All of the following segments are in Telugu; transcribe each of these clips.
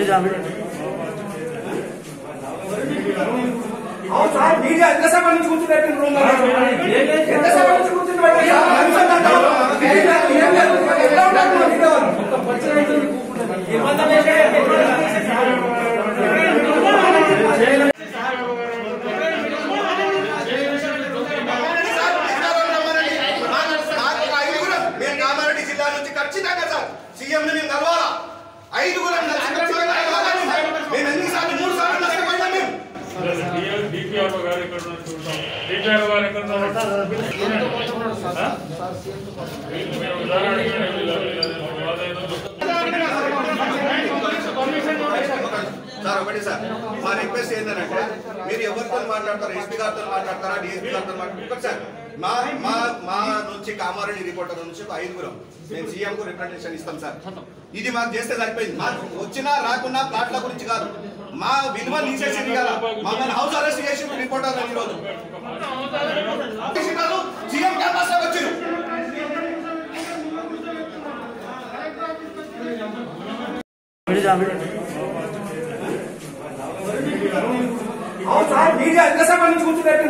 సార్ ఒకటి సార్ మా రిక్వెస్ట్ ఏంటంటే మీరు ఎవరితో మాట్లాడతారు, ఎస్పీ గారితో మాట్లాడతారా, డిఎస్పీ గారితో మాట్లాడతారు సార్. మా మా మా నుంచి కామారెడ్డి రిపోర్టర్ నుంచి 5 మేము సీఎం కు రిప్రజెంటేషన్ ఇస్తాం సార్. ఇది మాకు చేస్తే సరిపోయింది. మాకు వచ్చినా రాకున్నా ప్లాట్ల గురించి కాదు, మా విలువ తీసేసింది కదా. మమ్మల్ని హౌస్ అరెస్ట్ చేసి రిపోర్టర్ ఈరోజు సీఎం క్యాంపస్ లో వచ్చారు. ఎంతసేపు నుంచి కూర్చుని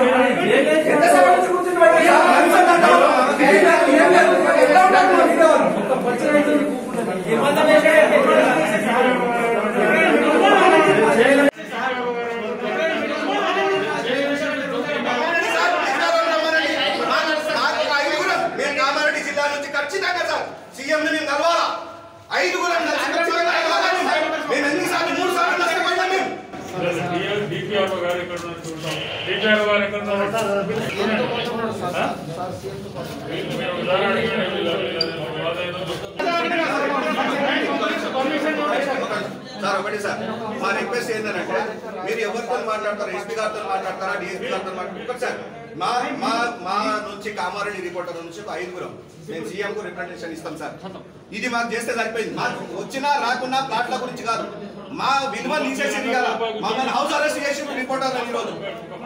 కామారెడ్డి జిల్లా నుంచి ఖచ్చితంగా సార్ సీఎం ని మేము కలవాలా. 5 మేము ఎన్నిసార్లు 3 సార్లు నష్టపోయినాం. మేము సార్ ఒకటి సార్ మా రిక్వెస్ట్ ఏంటంటే మీరు ఎవరితో మాట్లాడతారు, ఎస్పీ గారితో మాట్లాడతారా, డిఎస్పీ గారితో మాట్లాడతారు సార్. మా మా మా నుంచి కామారెడ్డి రిపోర్టర్ నుంచి 5 మేము సీఎం కు రిప్రజెంటేషన్ ఇస్తాం సార్. ఇది మాకు చేస్తే సరిపోయింది. మాకు వచ్చినా రాకున్నా ప్లాట్ల గురించి కాదు, మా విలువ తీసేసింది కదా. మమ్మల్ని హౌస్ అరెస్ట్ చేసి రిపోర్టర్ ఈరోజు